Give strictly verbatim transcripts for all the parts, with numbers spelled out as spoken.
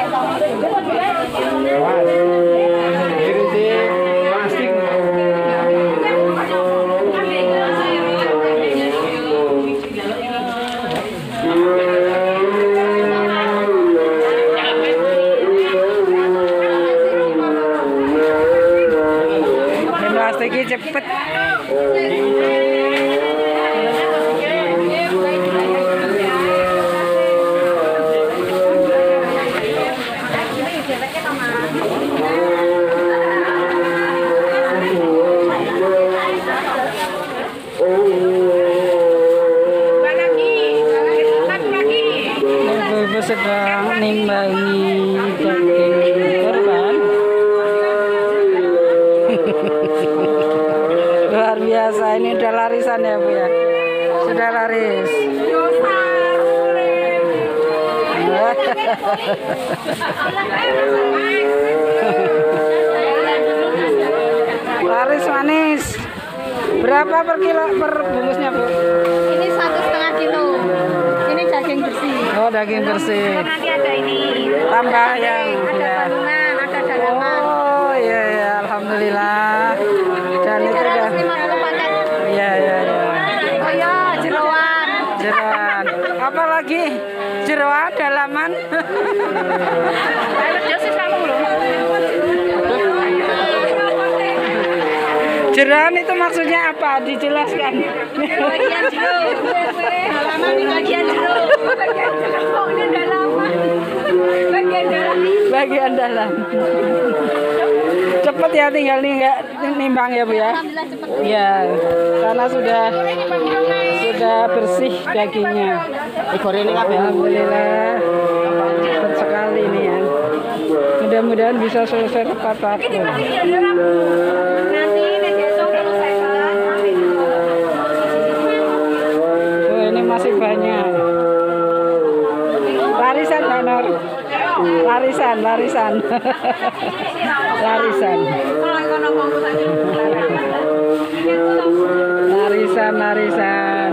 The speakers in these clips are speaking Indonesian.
Plastiknya cepet. Ibu sedang nimbangi daging korban. Luar biasa, ini udah larisan ya Bu ya, sudah laris. Laris manis. Berapa per kilo per bungkusnya Bu? Ini satu setengah kilo. Ini daging bersih. Oh, daging bersih. Nanti ada ini. Tambah yang ada ya. bandungan, ada dalaman. Oh iya ya, alhamdulillah. Dan itu udah. Iya iya iya. Oh ya, jeroan. Jeroan. Apa lagi? Jeroan dalaman. Jeroan itu maksudnya apa? Dijelaskan. Bagian jero. Dalaman di bagian jero. Bagian jero. Oh, ini dalaman. Bagian dalam. Bagian dalam. Cepet ya, tinggal nih nggak nimbang ya Bu ya. Alhamdulillah cepet. Iya, karena sudah sudah bersih dagingnya. Alhamdulillah, cepet sekali ini ya. Mudah-mudahan bisa selesai tepat waktu. Oh, ini masih banyak. Larisan Donor. Larisan, larisan. Larisan. Larisan, larisan.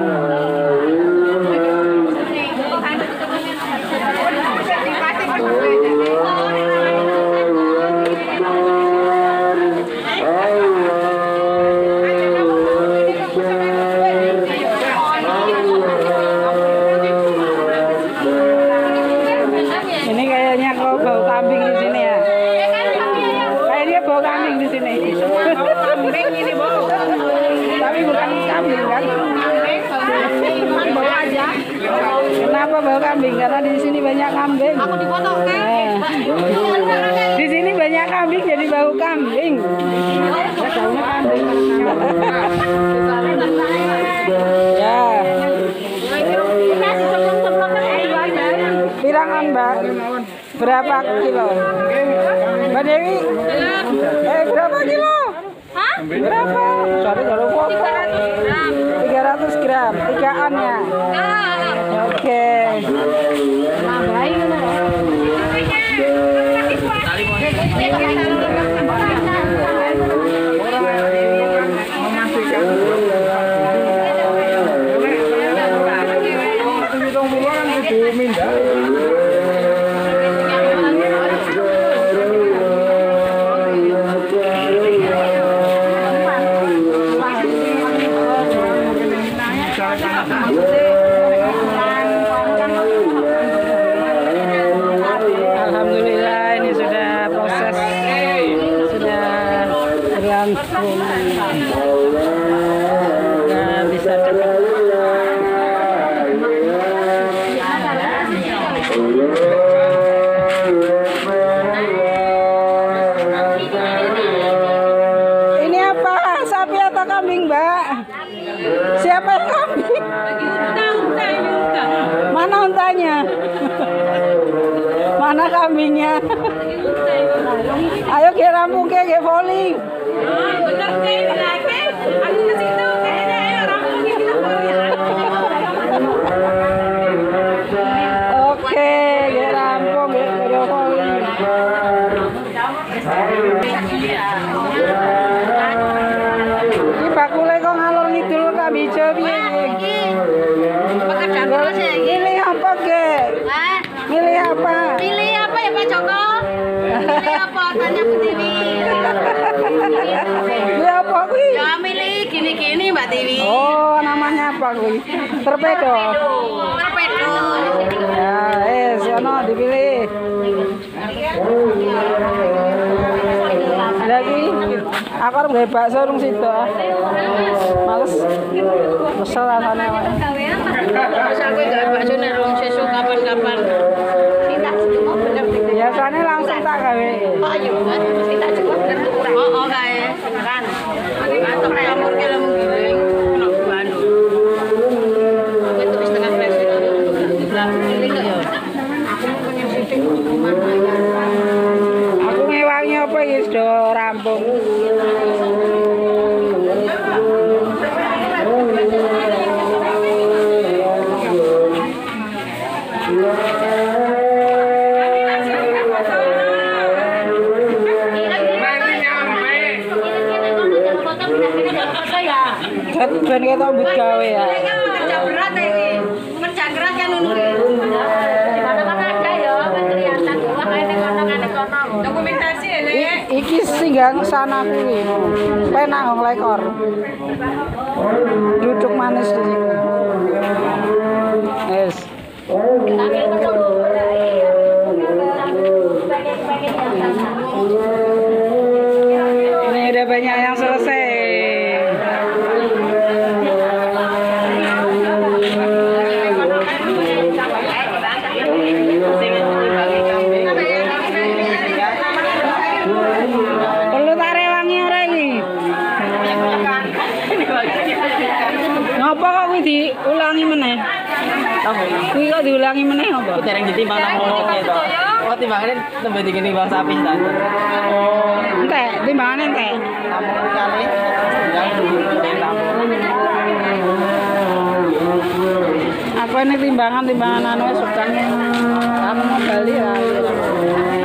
Ini kayaknya kok bau kambing di sini ya. Kayaknya bau kambing di sini. Kambing ini bau. Tapi bukan kambing kan? Bau aja. Kenapa bau kambing? Karena di sini banyak kambing. Aku dipotong kan? Di sini banyak kambing jadi bau kambing. Baunya kambing. Ya. Pirangan Mbak? Berapa kilo? Mbak Dewi? Eh berapa kilo? Hah? Berapa? Sorry kalau foto. tiga ratus gram. Tigaannya. Oke. Alhamdulillah ini sudah proses sudah berlangsung, sudah bisa cepat. Ini apa? Sapi atau kambing, Mbak? Siapa yang kambing? Mana untanya? Mana kambingnya? Ayo ke rampung ke ke volley. Oke, ke rampung ke ke volley. Ini bakule kok ngalor ngidul Kak Bijo piye? Milih apa, Ge? Milih apa? Pilih apa ya Pak? Pak Joko. Ini apa tanya Bu Tiwi? Ini apa kuwi? Ya milih gini-gini Mbak Tiwi. Oh, namanya apa kuwi? Torpedo. Torpedo. Ya, eh, sono dipilih. Lagi, aku harus beli bakso rung situ. Males, kesel rasanya. Terus aku gak bakso nek rong sesuk kapan-kapan. Biasanya langsung tak gawe. Ayo, kita coba kurang. Oh, oh kae. Kan. Kantor campur ke lemu giling. Ono Bandung. Aku itu setengah belas itu. Giling kok ya. Aku mau punya sithik rumah ya. Aku ngewangi apa iki sudah rampung. Ben kita mbut gawe ya. Kerja berat iki. Kerja keras kan ngono iki. Di mana-mana ada ya kelihatan wah kene kono-kene kono. Dokumentasi ya, I, iki singgang sana kuwi. Penak wong lekor. Duduk manis di sini. Yes. Ini udah banyak yang selesai. Perlu tarik wangi ora iki? Ngapa kok kuwi diulangi meneh? Kuwi kok diulangi meneh ngapa? Dereng ditimbang nang mulutnya to. Oh, timbangane tembe ditimbang sapi ta. Entek, timbangane entek. Namun kali yang ditimbang. Apa ini timbangan timbangan anu sukan anu Bali ya.